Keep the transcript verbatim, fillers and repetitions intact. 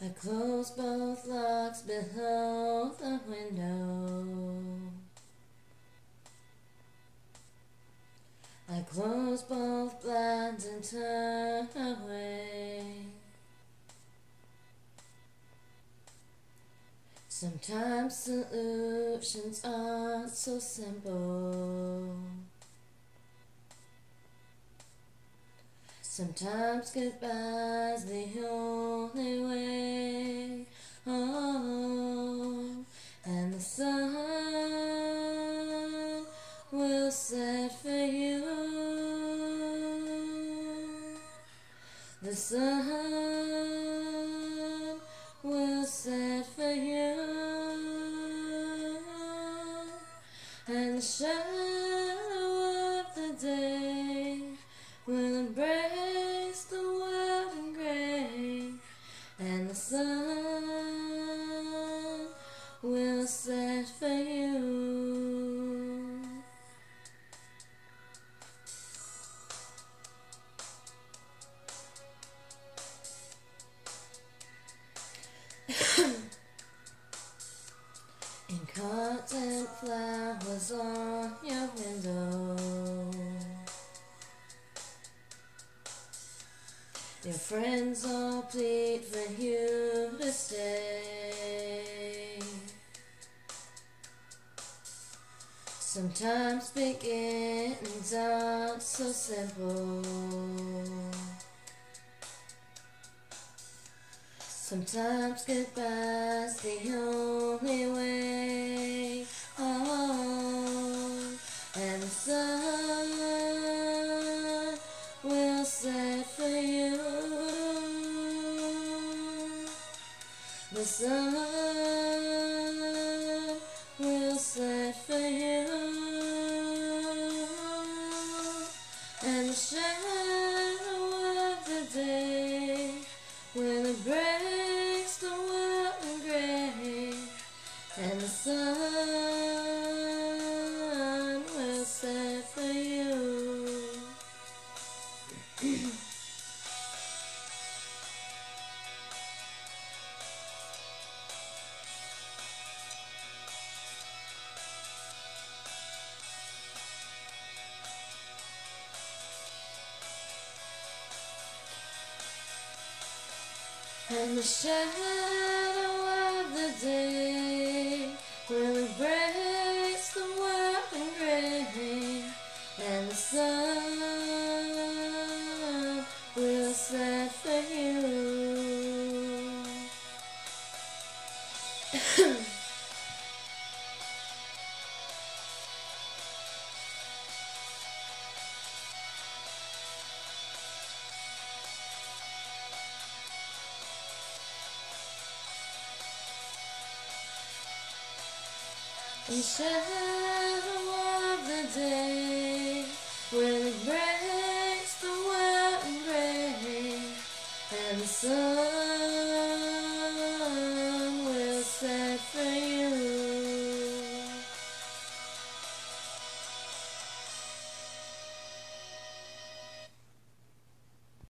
I close both locks below the window. I close both blinds and turn away. Sometimes solutions aren't so simple. Sometimes goodbye's the only way home, and the sun will set for you. The sun will set for you, and the shadow of the day will embrace the world in gray, and the sun will set for you. In cotton flowers on your window, your friends all plead for you to stay. Sometimes beginnings aren't so simple. Sometimes goodbye's the only way home, and the sun will set for you. The sun will set for you, and the shadow of the day will embrace the world in gray, and the sun will set for you. And the shadow of the day will embrace the world in gray, and the sun will set for you. The shadow of the day